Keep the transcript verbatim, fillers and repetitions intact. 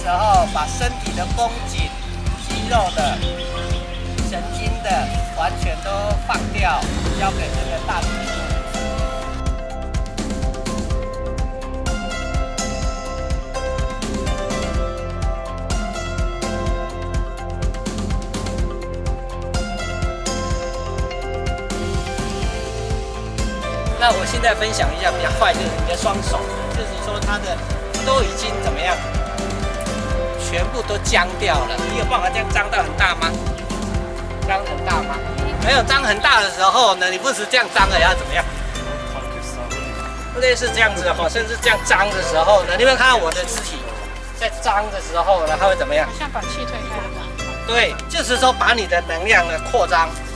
时候，把身体的绷紧、肌肉的、神经的完全都放掉，交给这个大肌肉。 那我现在分享一下比较快，就是你的双手，就是说它的都已经怎么样，全部都僵掉了。你有办法这样张到很大吗？张很大吗？没有张很大的时候呢，你不是这样张的，要怎么样？类似这样子的话，甚至这样张的时候呢，你有没有看到我的肢体在张的时候呢，它会怎么样？ 好像把气推开了。 对，就是说把你的能量呢扩张。